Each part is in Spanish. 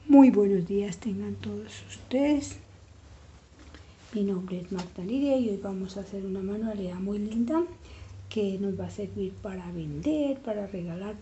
Muy buenos días tengan todos ustedes. Mi nombre es Marta Lidia y hoy vamos a hacer una manualidad muy linda que nos va a servir para vender, para regalar,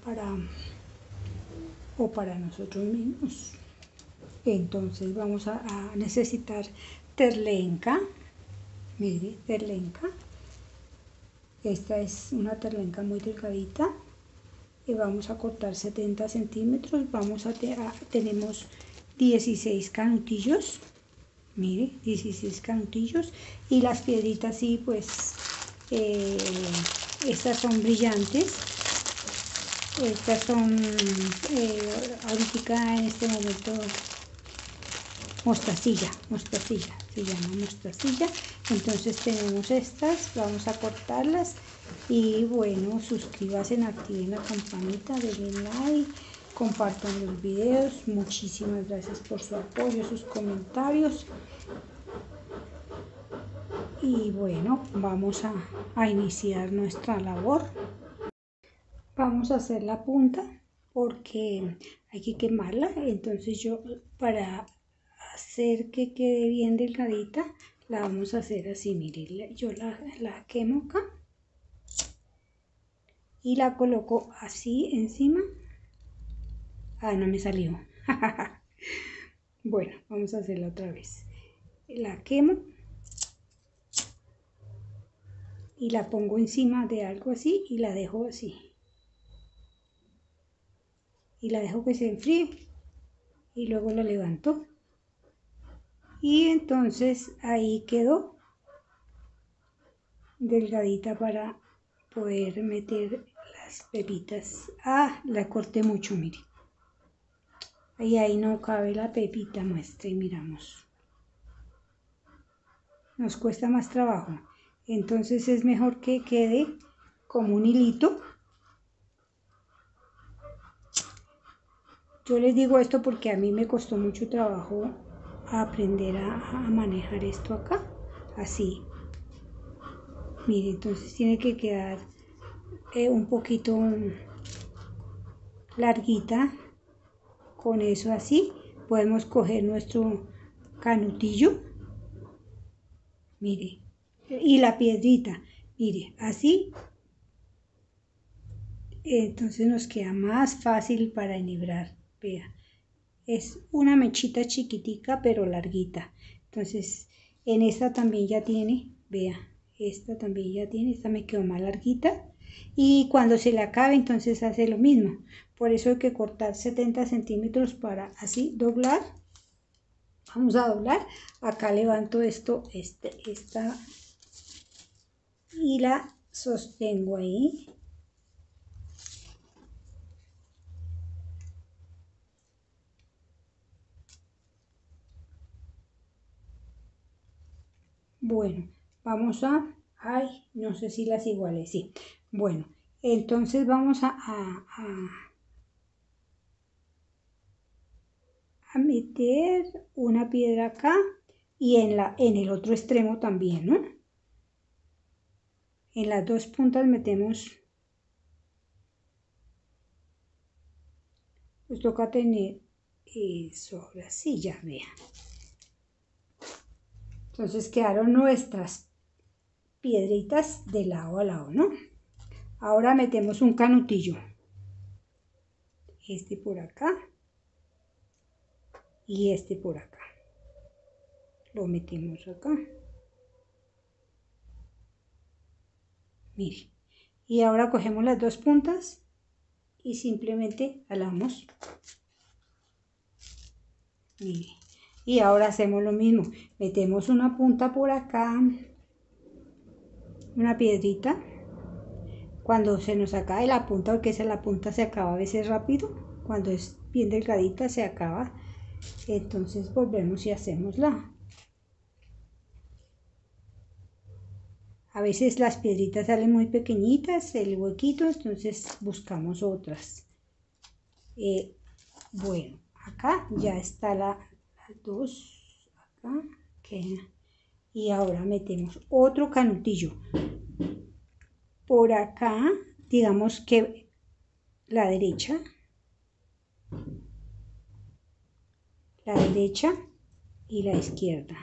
para nosotros mismos. Entonces vamos a necesitar terlenca. Mire, terlenca. Esta es una terlenca muy delgadita. Y vamos a cortar 70 centímetros. Tenemos 16 canutillos. Mire, 16 canutillos. Y las piedritas, sí, pues estas son brillantes. Estas son ahorita en este momento mostacilla, se llama mostacilla. Entonces tenemos estas, vamos a cortarlas. Y bueno, suscríbanse, activen la campanita, denle like, compartan los videos. Muchísimas gracias por su apoyo, sus comentarios. Y bueno, vamos a iniciar nuestra labor. Vamos a hacer la punta porque hay que quemarla. Entonces yo, para hacer que quede bien delgadita, la vamos a hacer así. Miren, yo la quemo acá y la coloco así encima. No me salió. Bueno, vamos a hacerla otra vez. La quemo y la pongo encima de algo así y la dejo así. Y la dejo que se enfríe y luego la levanto. Y entonces ahí quedó delgadita para poder meter las pepitas. La corté mucho, mire. Y ahí no cabe la pepita nuestra y miramos. Nos cuesta más trabajo. Entonces es mejor que quede como un hilito. Yo les digo esto porque a mí me costó mucho trabajo aprender a manejar esto acá. Así. Mire, entonces tiene que quedar un poquito larguita. Con eso así podemos coger nuestro canutillo, mire, y la piedrita, mire, así. Entonces nos queda más fácil para enhebrar. Vea, es una mechita chiquitica pero larguita. Entonces en esta también ya tiene, vea, esta también ya tiene, esta me quedó más larguita. Y cuando se le acabe, entonces hace lo mismo. Por eso hay que cortar 70 centímetros para así doblar. Vamos a doblar. Acá levanto esta y la sostengo ahí. Bueno, vamos a... no sé si las iguales, sí. Bueno, entonces vamos a meter una piedra acá y en el otro extremo también, ¿no? En las dos puntas metemos, pues toca tener eso, ahora sí, ya vean. Entonces quedaron nuestras piedritas de lado a lado, ¿no? Ahora metemos un canutillo, este por acá y este por acá. Lo metemos acá. Mire, y ahora cogemos las dos puntas y simplemente jalamos. Mire, y ahora hacemos lo mismo. Metemos una punta por acá, una piedrita. Cuando se nos acabe la punta, porque la punta se acaba a veces rápido, cuando es bien delgadita se acaba. Entonces volvemos y hacemos A veces las piedritas salen muy pequeñitas, el huequito, entonces buscamos otras. Bueno, acá ya está las dos, acá queda. Y ahora metemos otro canutillo. Por acá, digamos que la derecha. la derecha y la izquierda.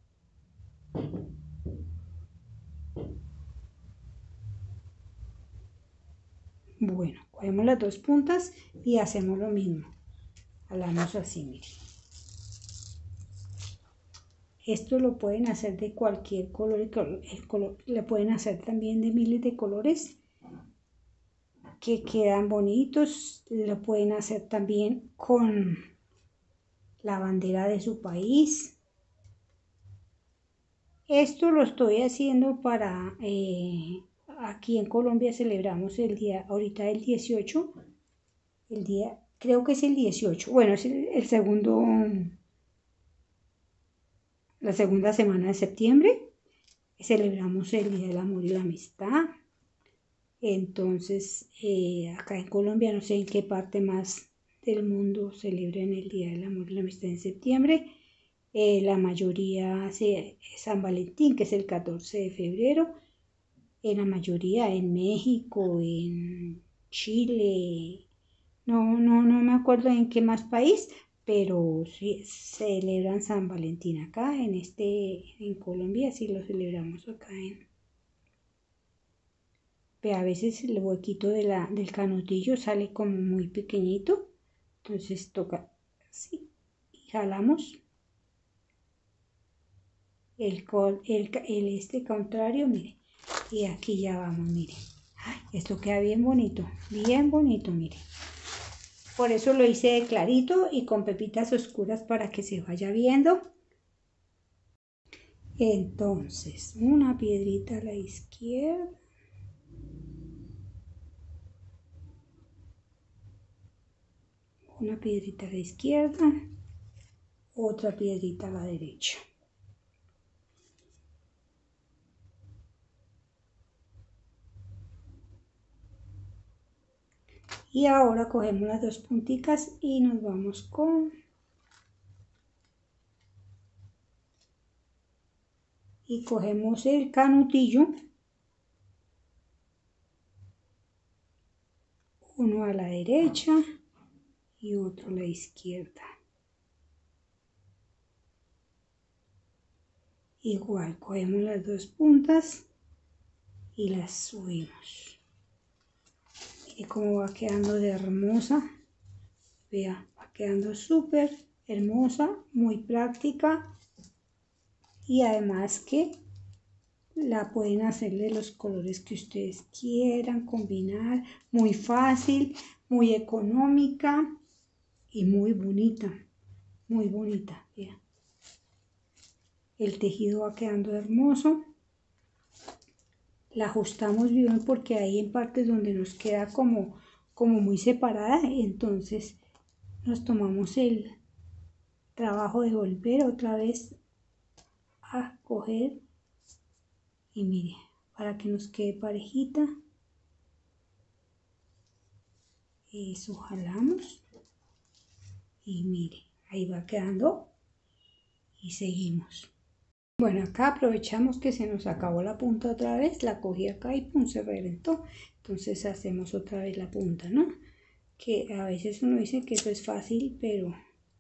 Bueno, cogemos las dos puntas y hacemos lo mismo. Jalamos así, miren. Esto lo pueden hacer de cualquier color, lo pueden hacer también de miles de colores que quedan bonitos. Lo pueden hacer también con la bandera de su país. Esto lo estoy haciendo para, aquí en Colombia celebramos el día, ahorita el 18, el día, creo que es el 18, bueno, es el segundo, la segunda semana de septiembre, celebramos el Día del Amor y la Amistad. Entonces, acá en Colombia, no sé en qué parte más del mundo celebran el Día del Amor y la Amistad en septiembre. La mayoría hace San Valentín, que es el 14 de febrero. En la mayoría en México, en Chile, no me acuerdo en qué más país, pero sí celebran San Valentín acá, en Colombia sí lo celebramos acá a veces el huequito del canutillo sale como muy pequeñito, entonces toca así y jalamos el contrario, mire, y aquí ya vamos, mire. Ay, esto queda bien bonito, mire. Por eso lo hice de clarito y con pepitas oscuras para que se vaya viendo. Entonces, una piedrita a la izquierda. Una piedrita a la izquierda. Otra piedrita a la derecha. Y ahora cogemos las dos punticas y nos vamos y cogemos el canutillo, uno a la derecha y otro a la izquierda. Igual cogemos las dos puntas y las subimos. Mire cómo va quedando de hermosa. Vea, va quedando súper hermosa, muy práctica y además que la pueden hacer de los colores que ustedes quieran combinar. Muy fácil, muy económica y muy bonita. Muy bonita, vea. El tejido va quedando hermoso. La ajustamos bien porque hay en partes donde nos queda como muy separada. Entonces nos tomamos el trabajo de volver otra vez a coger y mire, para que nos quede parejita. Eso jalamos y mire, ahí va quedando y seguimos. Bueno, acá aprovechamos que se nos acabó la punta otra vez, la cogí acá y pum, se reventó. Entonces hacemos otra vez la punta, ¿no? Que a veces uno dice que eso es fácil, pero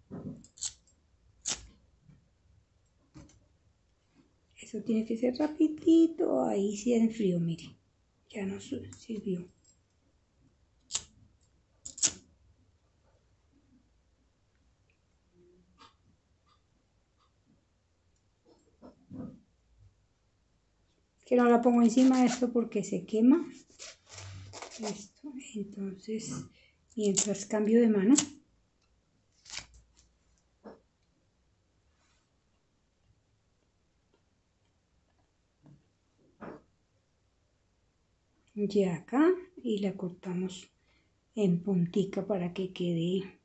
eso tiene que ser rapidito. Ahí sí en frío, mire, ya nos sirvió. Que no la pongo encima de esto porque se quema esto. Entonces, mientras cambio de mano, ya acá y la cortamos en puntica para que quede,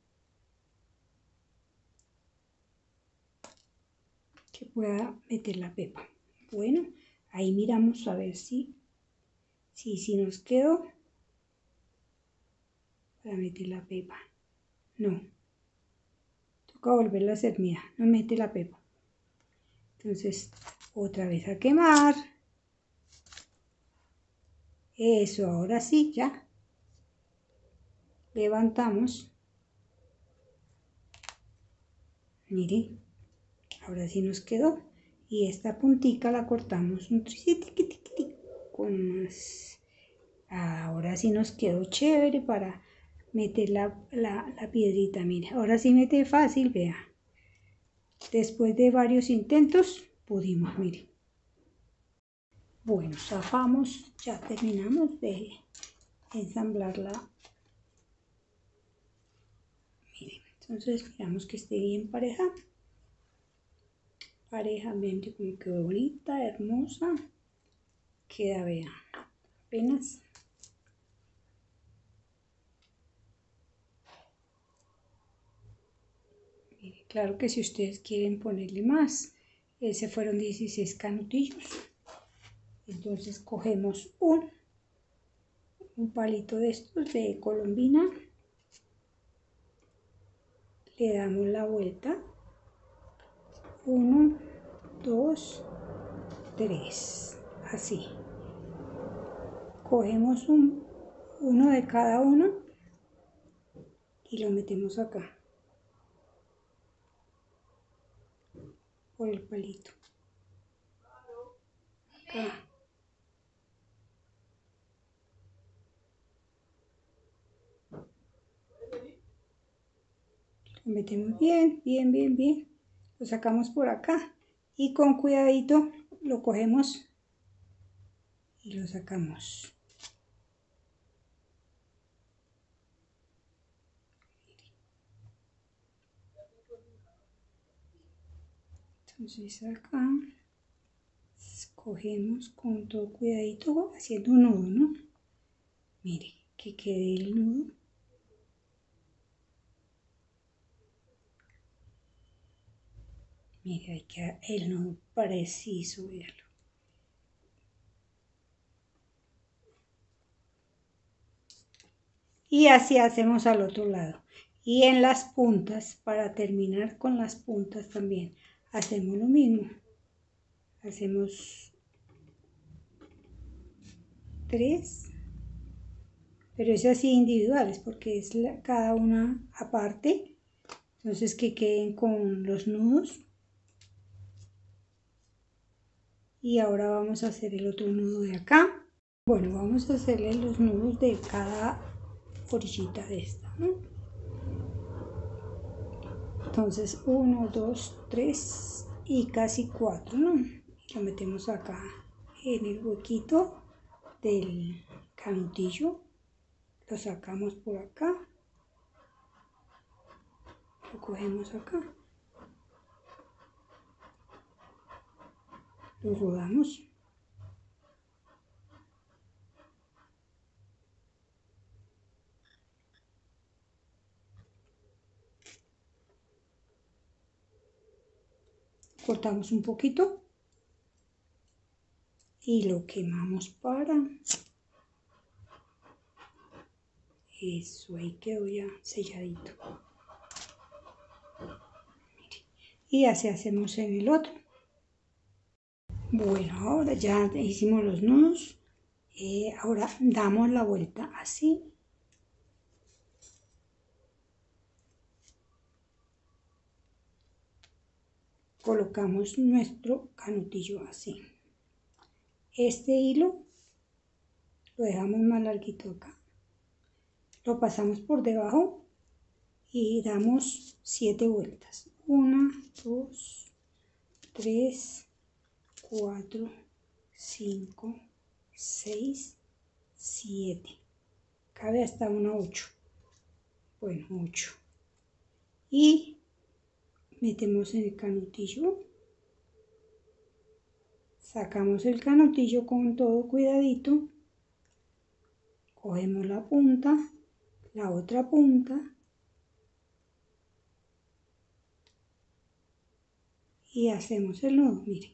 que pueda meter la pepa. Bueno, ahí miramos a ver si nos quedó para meter la pepa. No, toca volverla a hacer, mira, no mete la pepa. Entonces, otra vez a quemar. Eso, ahora sí, ya. Levantamos. Miren, ahora sí nos quedó. Y esta puntica la cortamos un tricito con más. Ahora sí nos quedó chévere para meter la piedrita. Mire, ahora sí mete fácil, vea. Después de varios intentos pudimos, mire. Bueno, zafamos, ya terminamos de ensamblarla. Miren, entonces miramos que esté bien pareja. Parejamente, como quedó bonita, hermosa. Queda, vea, apenas. Mire, claro que si ustedes quieren ponerle más, se fueron 16 canutillos. Entonces cogemos un palito de estos de colombina, le damos la vuelta, 1, 2, 3, así. Cogemos uno de cada uno y lo metemos acá, por el palito. Acá. Lo metemos bien, bien, bien, bien. Lo sacamos por acá y con cuidadito lo cogemos y lo sacamos. Entonces acá cogemos con todo cuidadito haciendo un nudo, ¿no? Mire, que quede el nudo. Mire, ahí queda el nudo preciso, véalo. Y así hacemos al otro lado. Y en las puntas, para terminar con las puntas también, hacemos lo mismo. Hacemos 3, pero es así individuales porque es cada una aparte. Entonces que queden con los nudos. Y ahora vamos a hacer el otro nudo de acá. Bueno, vamos a hacerle los nudos de cada orillita de esta, ¿no? Entonces 1, 2, 3 y casi 4, ¿no? Lo metemos acá en el huequito del canutillo, lo sacamos por acá, lo cogemos acá, lo rodamos, cortamos un poquito y lo quemamos para eso. Ahí quedó ya selladito. Y así hacemos en el otro. Bueno, ahora ya hicimos los nudos. Ahora damos la vuelta así. Colocamos nuestro canutillo así. Este hilo lo dejamos más larguito acá. Lo pasamos por debajo y damos 7 vueltas. 1, 2, 3, 4, 5, 6, 7. Cabe hasta una 8. Bueno, 8. Y metemos en el canutillo. Sacamos el canutillo con todo cuidadito. Cogemos la punta, la otra punta. Y hacemos el nudo, miren.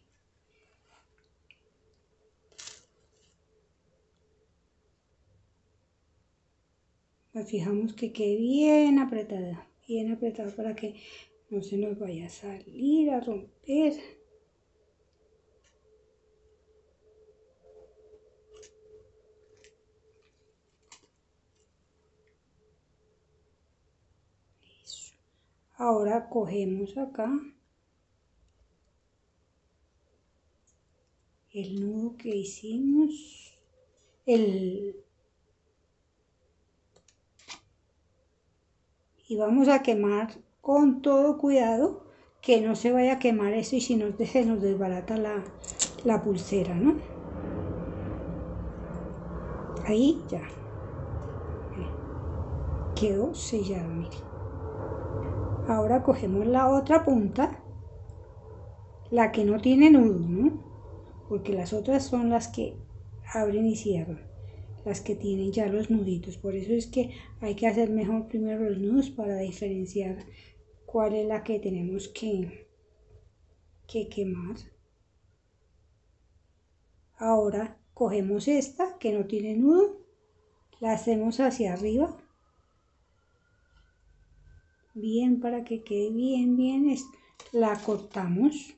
Nos fijamos que quede bien apretada para que no se nos vaya a salir, a romper. Eso. Ahora cogemos acá el nudo que hicimos, y vamos a quemar con todo cuidado que no se vaya a quemar eso y si no se nos desbarata la pulsera, ¿no? Ahí ya quedó sellado, mire. Ahora cogemos la otra punta, la que no tiene nudo, ¿no? Porque las otras son las que abren y cierran, las que tienen ya los nuditos. Por eso es que hay que hacer mejor primero los nudos para diferenciar cuál es la que tenemos que quemar. Ahora cogemos esta que no tiene nudo, la hacemos hacia arriba, bien para que quede bien, la cortamos.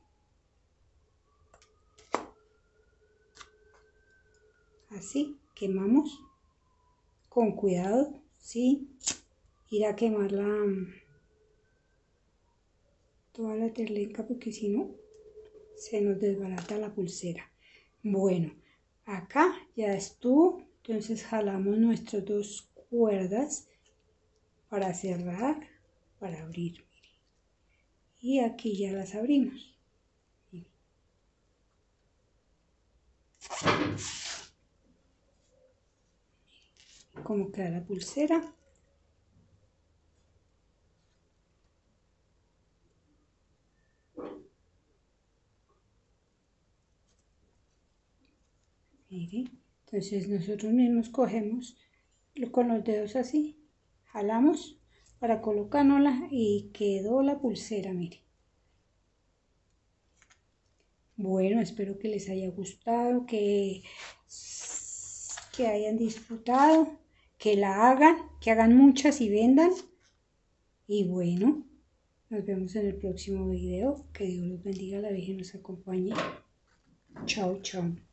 Así, quemamos con cuidado, ¿sí? Ir a quemar toda la terlenca porque si no se nos desbarata la pulsera. Bueno, acá ya estuvo, entonces jalamos nuestras dos cuerdas para cerrar, para abrir, mire. Y aquí ya las abrimos. Mire. Cómo queda la pulsera. Mire, entonces nosotros mismos cogemos con los dedos así, jalamos para colocárnosla y quedó la pulsera, mire. Bueno, espero que les haya gustado, que hayan disfrutado, que la hagan, que hagan muchas y vendan. Y bueno, nos vemos en el próximo video. Que Dios los bendiga, la Virgen nos acompañe. Chao, chao.